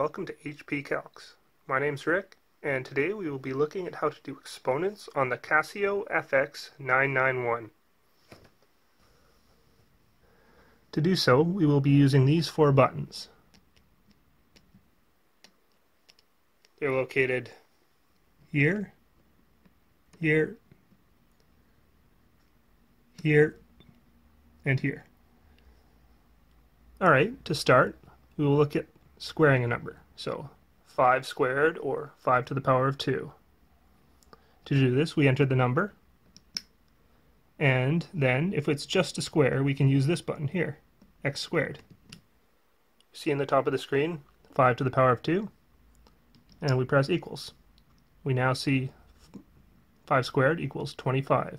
welcome to HP Calcs. My name's Rick, and today we will be looking at how to do exponents on the Casio fx-991. To do so, we will be using these four buttons. They're located here, here, here, and here. Alright, to start, we will look at squaring a number. So 5 squared, or 5 to the power of 2. To do this, we enter the number, and then if it's just a square, we can use this button here, x squared. See in the top of the screen, 5 to the power of 2, and we press equals. We now see 5 squared equals 25.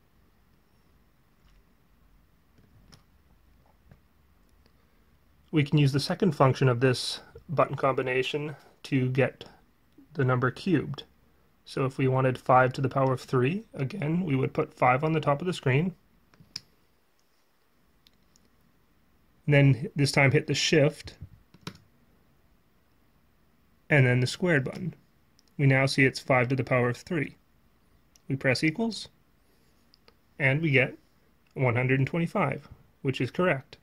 We can use the second function of this button combination to get the number cubed. So if we wanted 5 to the power of 3, again, we would put 5 on the top of the screen. And then this time hit the shift and then the squared button. We now see it's 5 to the power of 3. We press equals and we get 125, which is correct.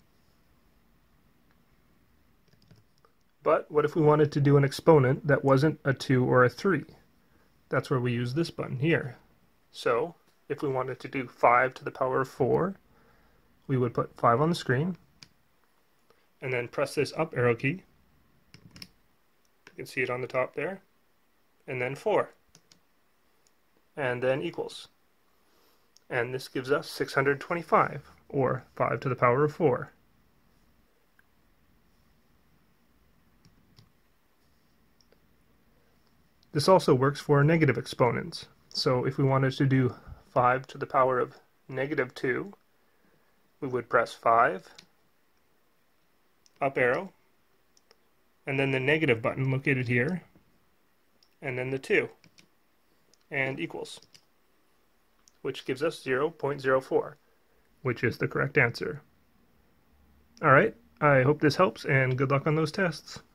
But what if we wanted to do an exponent that wasn't a 2 or a 3? That's where we use this button here. So if we wanted to do 5 to the power of 4, we would put 5 on the screen and then press this up arrow key. You can see it on the top there. And then 4. And then equals. And this gives us 625, or 5 to the power of 4. This also works for negative exponents. So if we wanted to do 5 to the power of negative 2, we would press 5, up arrow, and then the negative button located here, and then the 2, and equals, which gives us 0.04, which is the correct answer. Alright, I hope this helps, and good luck on those tests.